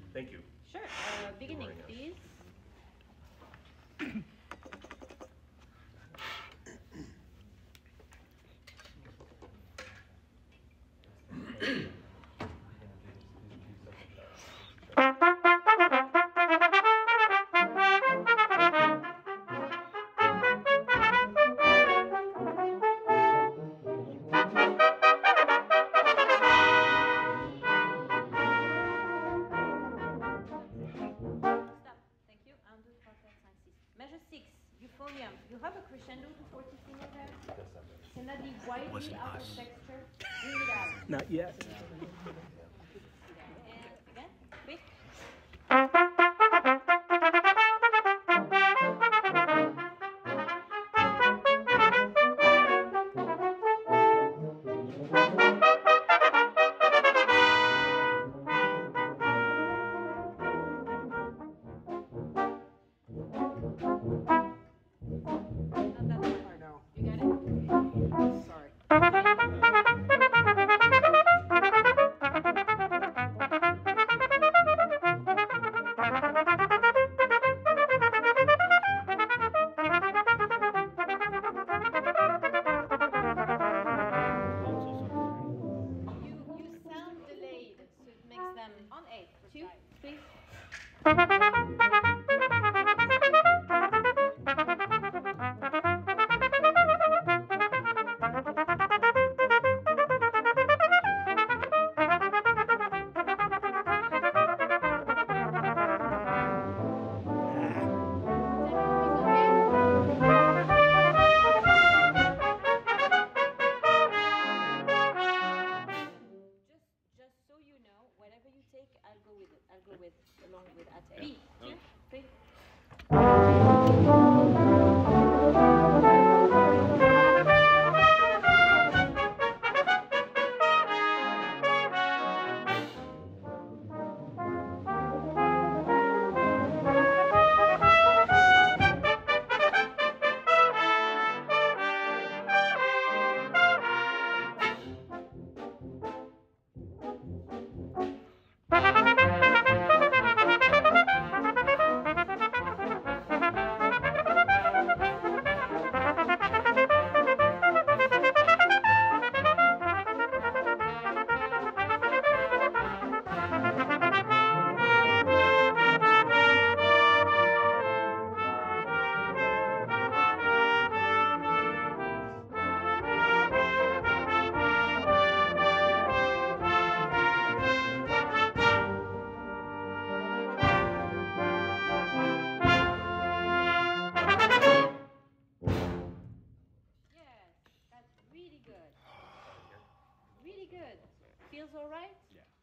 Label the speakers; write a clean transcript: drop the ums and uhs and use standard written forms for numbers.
Speaker 1: Thank you.
Speaker 2: Sure. Beginning, please. Measure 6, euphonium. You have a crescendo to fortissimo there? Can that be widely out of texture? Bring it out.
Speaker 1: Not yet.
Speaker 2: And again, quick. Not that hard.
Speaker 3: No.
Speaker 2: You got it?
Speaker 3: Sorry.
Speaker 2: You sound delayed, so it makes them on 8. 2, 3. Just so you know, whatever you take, I'll go with it. I'll go with along with at B. 2, 3. Yes, that's really good. Really good. Feels all right?
Speaker 1: Yeah.